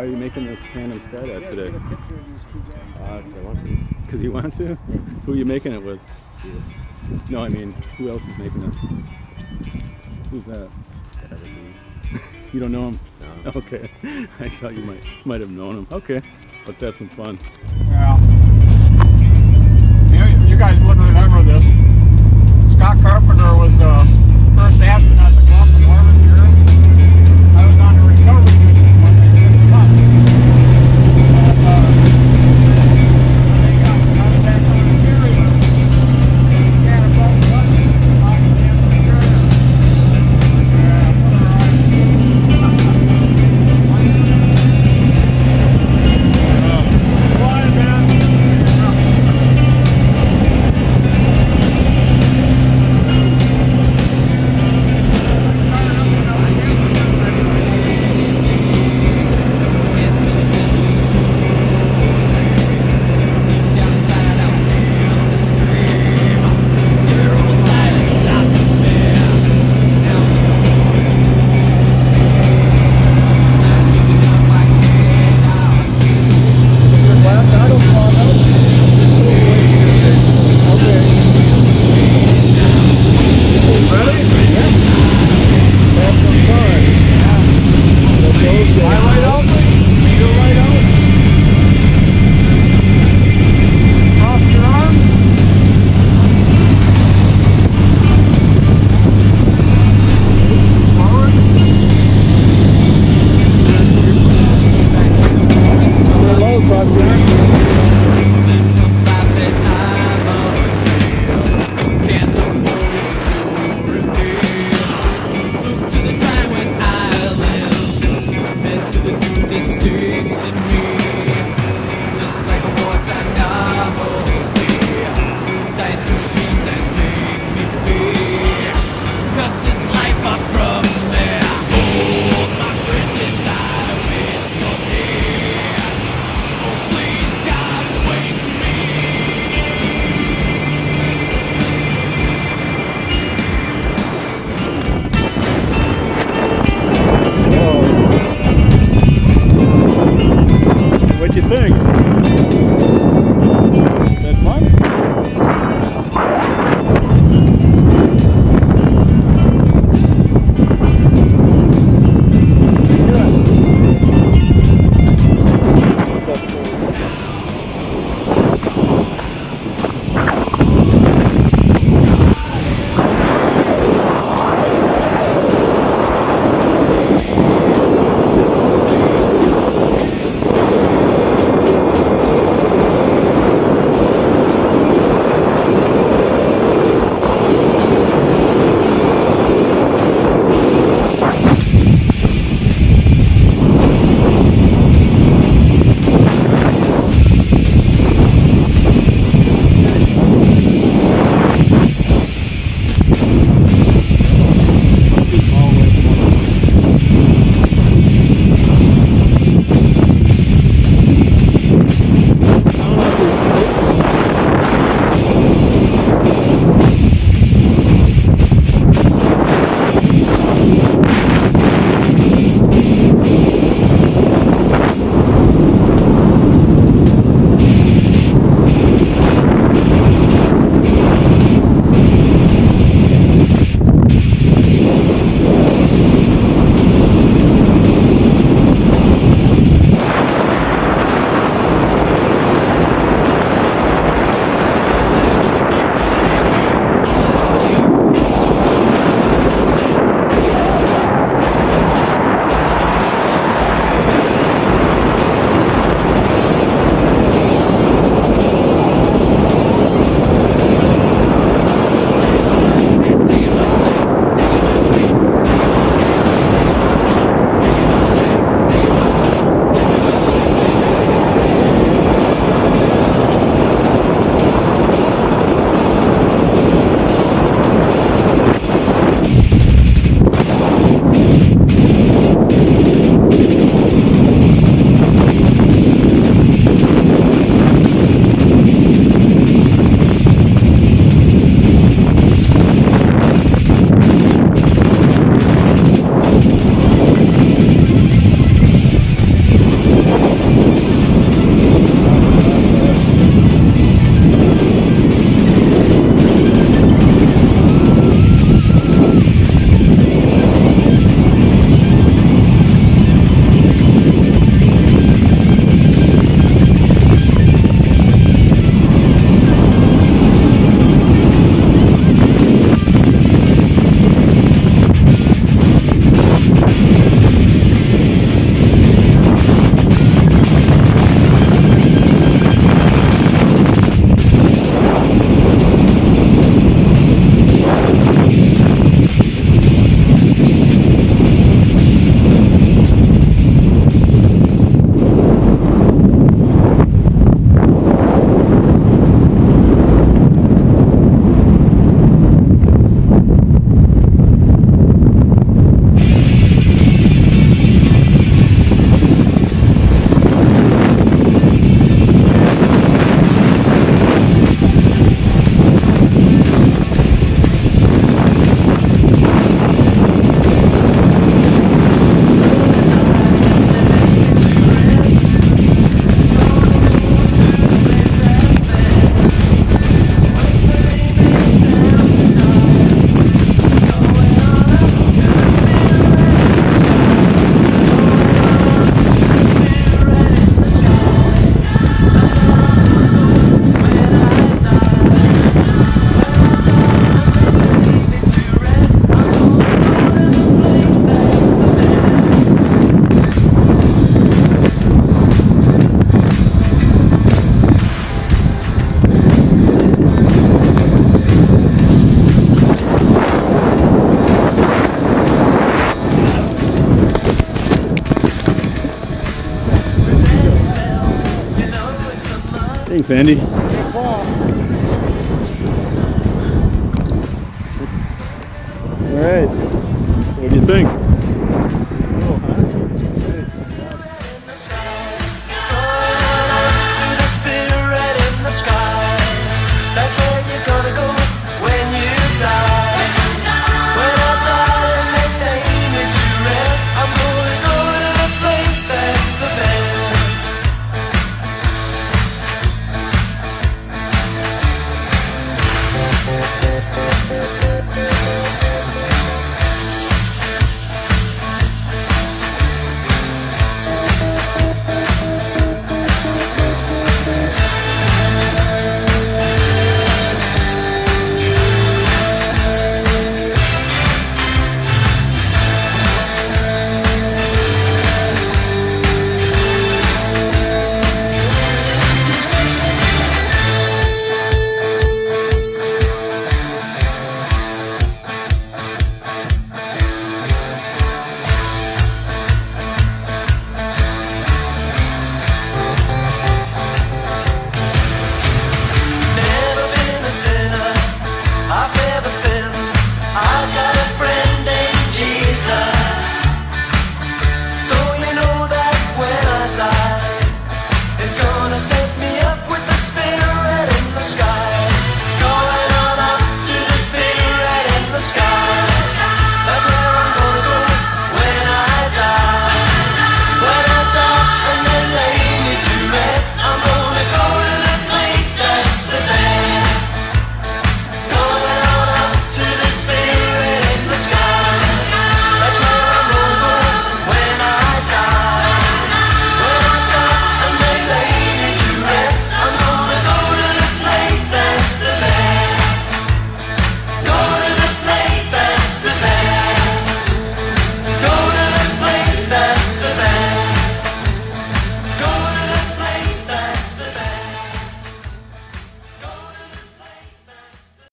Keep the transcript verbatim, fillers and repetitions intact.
Why are you making this tandem skydive today? Get a picture of these two guys. Uh, 'cause I want to. Because you want to? Yeah. Who are you making it with? You. No, I mean, who else is making it? Who's that? That other dude. You don't know him? No. Okay. I thought you might might have known him. Okay. Let's have some fun. Yeah. You, you guys wouldn't remember this. Scott Carpenter was the first astronaut to go up in orbit here. I was on the recovery mission when they picked him up. And, uh, when they got, got it back on the carrier, he had a button button on the end of the carrier. Yeah, what a ride. Go on, man. Thanks, Andy. Good call. All right. What do you think?